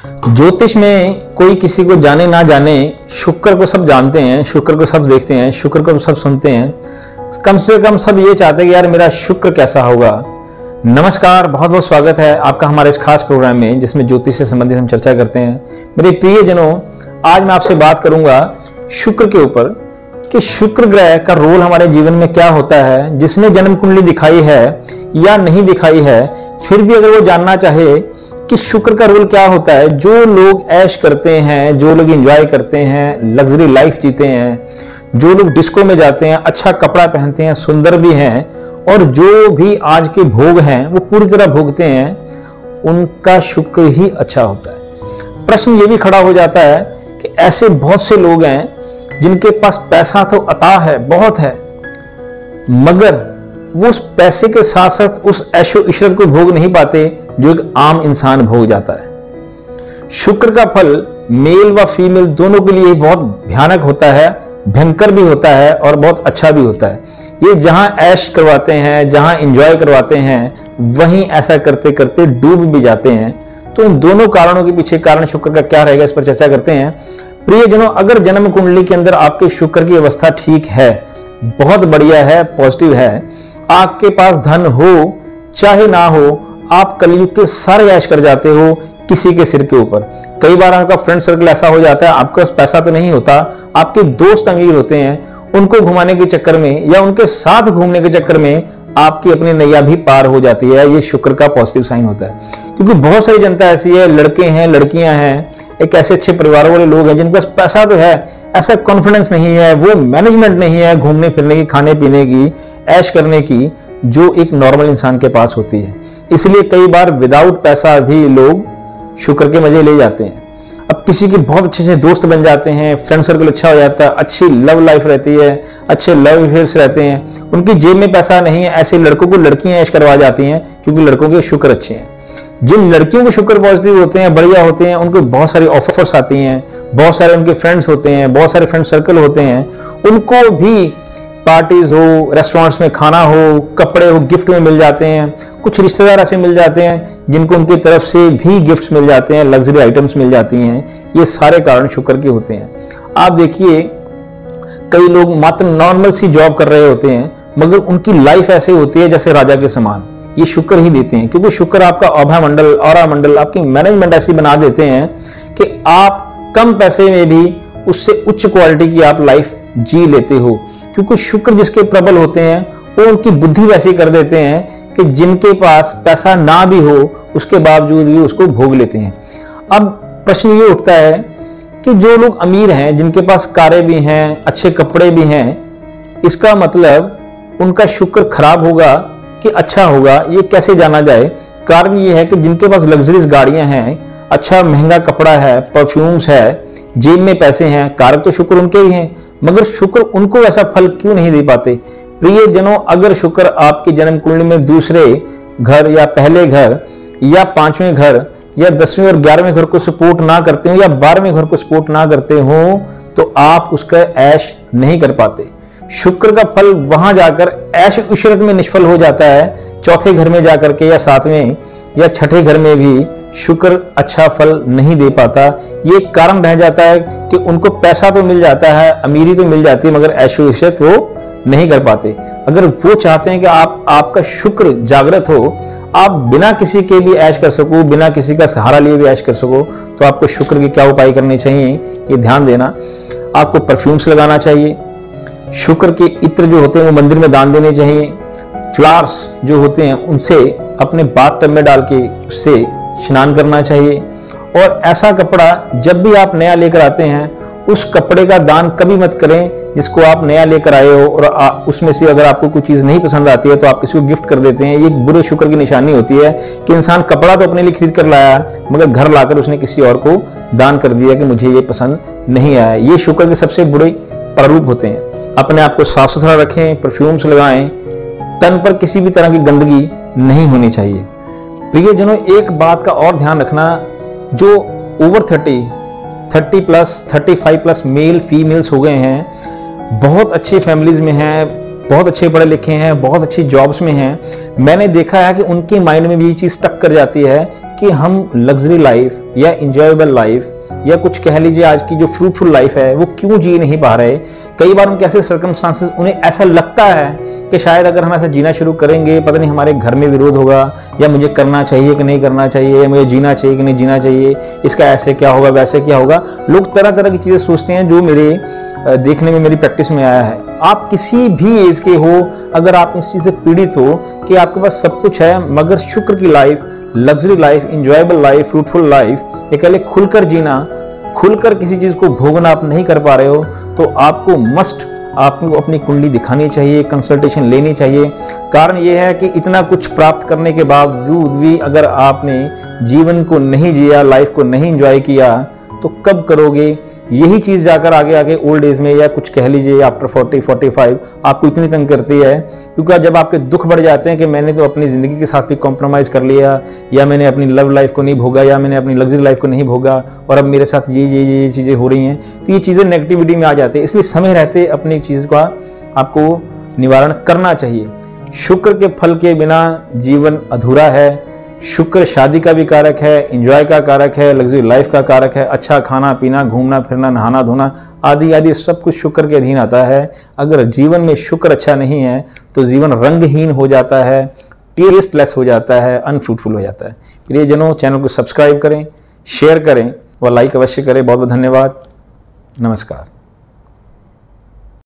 ज्योतिष में कोई किसी को जाने ना जाने, शुक्र को सब जानते हैं, शुक्र को सब देखते हैं, शुक्र को सब सुनते हैं। कम से कम सब ये चाहते हैं कि यार मेरा शुक्र कैसा होगा। नमस्कार, बहुत बहुत स्वागत है आपका हमारे इस खास प्रोग्राम में जिसमें ज्योतिष से संबंधित हम चर्चा करते हैं। मेरे प्रियजनों, आज मैं आपसे बात करूंगा शुक्र के ऊपर कि शुक्र ग्रह का रोल हमारे जीवन में क्या होता है। जिसने जन्म कुंडली दिखाई है या नहीं दिखाई है, फिर भी अगर वो जानना चाहे कि शुक्र का रोल क्या होता है। जो लोग ऐश करते हैं, जो लोग एंजॉय करते हैं, लग्जरी लाइफ जीते हैं, जो लोग डिस्को में जाते हैं, अच्छा कपड़ा पहनते हैं, सुंदर भी हैं, और जो भी आज के भोग हैं वो पूरी तरह भोगते हैं, उनका शुक्र ही अच्छा होता है। प्रश्न ये भी खड़ा हो जाता है कि ऐसे बहुत से लोग हैं जिनके पास पैसा तो अता है, बहुत है, मगर वो उस पैसे के साथ साथ उस ऐशो इशरत को भोग नहीं पाते जो एक आम इंसान भोग जाता है। शुक्र का फल मेल व फीमेल दोनों के लिए बहुत भयानक होता है, भयंकर भी होता है और बहुत अच्छा भी होता है। ये जहां ऐश करवाते हैं, जहां एंजॉय करवाते हैं, वहीं ऐसा करते करते डूब भी जाते हैं। तो इन दोनों कारणों के पीछे कारण शुक्र का क्या रहेगा, इस पर चर्चा करते हैं। प्रियजनों, अगर जन्म कुंडली के अंदर आपके शुक्र की अवस्था ठीक है, बहुत बढ़िया है, पॉजिटिव है, आपके पास धन हो चाहे ना हो, आप कलयुग के सारे ऐश कर जाते हो किसी के सिर के ऊपर। कई बार आपका फ्रेंड सर्कल ऐसा हो जाता है, आपके पास पैसा तो नहीं होता, आपके दोस्त अमीर होते हैं, उनको घुमाने के चक्कर में या उनके साथ घूमने के चक्कर में आपकी अपनी नैया भी पार हो जाती है। ये शुक्र का पॉजिटिव साइन होता है, क्योंकि बहुत सारी जनता ऐसी है, लड़के हैं, लड़कियां हैं, एक ऐसे अच्छे परिवार वाले लोग हैं जिनके पास पैसा तो है, ऐसा कॉन्फिडेंस नहीं है, वो मैनेजमेंट नहीं है घूमने फिरने की, खाने पीने की, ऐश करने की, जो एक नॉर्मल इंसान के पास होती है। इसलिए कई बार विदाउट पैसा भी लोग शुक्र के मजे ले जाते हैं। अब किसी के बहुत अच्छे अच्छे दोस्त बन जाते हैं, फ्रेंड सर्कल अच्छा हो जाता है, अच्छी लव लाइफ रहती है, अच्छे लव अफेयर्स रहते हैं, उनकी जेब में पैसा नहीं है, ऐसे लड़कों को लड़कियां ऐश करवा जाती हैं क्योंकि लड़कों के शुक्र अच्छे हैं। जिन लड़कियों को शुक्र पॉजिटिव होते हैं, बढ़िया होते हैं, उनको बहुत सारी ऑफर्स आती हैं, बहुत सारे उनके फ्रेंड्स होते हैं, बहुत सारे फ्रेंड सर्कल होते हैं, उनको भी पार्टीज हो, रेस्टोरेंट्स में खाना हो, कपड़े हो, गिफ्ट में मिल जाते हैं। कुछ रिश्तेदार ऐसे मिल जाते हैं जिनको उनकी तरफ से भी गिफ्ट्स मिल जाते हैं, लग्जरी आइटम्स मिल जाती हैं। ये सारे कारण शुक्र के होते हैं। आप देखिए, कई लोग मात्र नॉर्मल सी जॉब कर रहे होते हैं, मगर उनकी लाइफ ऐसे होती है जैसे राजा के समान। ये शुक्र ही देते हैं, क्योंकि शुक्र आपका औभा मंडल, औरा मंडल, आपकी मैनेजमेंट ऐसी बना देते हैं कि आप कम पैसे में भी उससे उच्च क्वालिटी की आप लाइफ जी लेते हो। क्योंकि शुक्र जिसके प्रबल होते हैं वो उनकी बुद्धि वैसी कर देते हैं कि जिनके पास पैसा ना भी हो उसके बावजूद भी उसको भोग लेते हैं। अब प्रश्न ये उठता है कि जो लोग अमीर हैं, जिनके पास कारें भी हैं, अच्छे कपड़े भी हैं, इसका मतलब उनका शुक्र खराब होगा कि अच्छा होगा, ये कैसे जाना जाए। कारण ये है कि जिनके पास लग्जरीज गाड़ियां हैं, अच्छा महंगा कपड़ा है, परफ्यूम्स है, जेब में पैसे हैं, कारक तो शुक्र उनके भी हैं, मगर शुक्र उनको ऐसा फल क्यों नहीं दे पाते। प्रियजनों, अगर शुक्र आपकी जन्म कुंडली में दूसरे घर या पहले घर या 5वें घर या 10वें और 11वें घर को सपोर्ट ना करते हो या 12वें घर को सपोर्ट ना करते हो, तो आप उसका ऐश नहीं कर पाते। शुक्र का फल वहां जाकर ऐश इशरत में निष्फल हो जाता है। चौथे घर में जाकर के या 7वें या 6ठे घर में भी शुक्र अच्छा फल नहीं दे पाता। ये कारण रह जाता है कि उनको पैसा तो मिल जाता है, अमीरी तो मिल जाती है, मगर ऐशो इशरत वो नहीं कर पाते। अगर वो चाहते हैं कि आपका शुक्र जागृत हो, आप बिना किसी के भी ऐश कर सको, बिना किसी का सहारा लिए भी ऐश कर सको, तो आपको शुक्र के क्या उपाय करने चाहिए, ये ध्यान देना। आपको परफ्यूम्स लगाना चाहिए, शुक्र के इत्र जो होते हैं वो मंदिर में दान देने चाहिए, फ्लावर्स जो होते हैं उनसे अपने बाथ टब में डाल के उससे स्नान करना चाहिए। और ऐसा कपड़ा जब भी आप नया लेकर आते हैं, उस कपड़े का दान कभी मत करें जिसको आप नया लेकर आए हो और उसमें से अगर आपको कोई चीज़ नहीं पसंद आती है तो आप किसी को गिफ्ट कर देते हैं। ये बुरे शुक्र की निशानी होती है कि इंसान कपड़ा तो अपने लिए खरीद कर लाया, मगर घर लाकर उसने किसी और को दान कर दिया कि मुझे ये पसंद नहीं आया। ये शुक्र के सबसे बुरे प्रारूप होते हैं। अपने आप को साफ सुथरा रखें, परफ्यूम्स लगाएं, तन पर किसी भी तरह की गंदगी नहीं होनी चाहिए। प्रियजनों, एक बात का और ध्यान रखना, जो over 30 plus 35 plus male females हो गए हैं, बहुत अच्छी फैमिलीज में हैं, बहुत अच्छे पढ़े लिखे हैं, बहुत अच्छी जॉब्स में हैं, मैंने देखा है कि उनके माइंड में भी ये चीज़ स्टक कर जाती है कि हम लग्जरी लाइफ या इंजॉयबल लाइफ या कुछ कह लीजिए आज की जो फ्रूटफुल लाइफ है वो क्यों जी नहीं पा रहे। कई बार उनके ऐसे सर्कमस्टांसेस, उन्हें ऐसा लगता है कि शायद अगर हम ऐसा जीना शुरू करेंगे पता नहीं हमारे घर में विरोध होगा, या मुझे करना चाहिए कि नहीं करना चाहिए, या मुझे जीना चाहिए कि नहीं जीना चाहिए, इसका ऐसे क्या होगा वैसे क्या होगा। लोग तरह तरह की चीज़ें सोचते हैं जो मेरे देखने में, मेरी प्रैक्टिस में आया है। आप किसी भी एज के हो, अगर आप इस चीज़ से पीड़ित हो कि आपके पास सब कुछ है मगर शुक्र की life, luxury life, enjoyable life, fruitful life, ये कह ले खुलकर जीना, खुलकर किसी चीज़ को भोगना आप नहीं कर पा रहे हो, तो आपको आपको अपनी कुंडली दिखानी चाहिए, कंसल्टेशन लेनी चाहिए। कारण यह है कि इतना कुछ प्राप्त करने के बावजूद भी अगर आपने जीवन को नहीं जिया, लाइफ को नहीं एंजॉय किया, तो कब करोगे। यही चीज़ जाकर आगे आगे ओल्ड एज में या कुछ कह लीजिए आफ्टर 40-45 आपको इतनी तंग करती है, क्योंकि जब आपके दुख बढ़ जाते हैं कि मैंने तो अपनी ज़िंदगी के साथ भी कॉम्प्रोमाइज़ कर लिया, या मैंने अपनी लव लाइफ को नहीं भोगा, या मैंने अपनी लग्जरी लाइफ को नहीं भोगा और अब मेरे साथ ये चीज़ें हो रही हैं, तो ये चीज़ें नेगेटिविटी में आ जाती है। इसलिए समय रहते अपनी चीज़ का आपको निवारण करना चाहिए। शुक्र के फल के बिना जीवन अधूरा है। शुक्र शादी का भी कारक है, एंजॉय का कारक है, लग्जरी लाइफ का कारक है, अच्छा खाना पीना, घूमना फिरना, नहाना धोना आदि आदि सब कुछ शुक्र के अधीन आता है। अगर जीवन में शुक्र अच्छा नहीं है तो जीवन रंगहीन हो जाता है, टेस्टलेस हो जाता है, अनफ्रूटफुल हो जाता है। प्रियजनों, चैनल को सब्सक्राइब करें, शेयर करें व लाइक अवश्य करें। बहुत बहुत धन्यवाद। नमस्कार।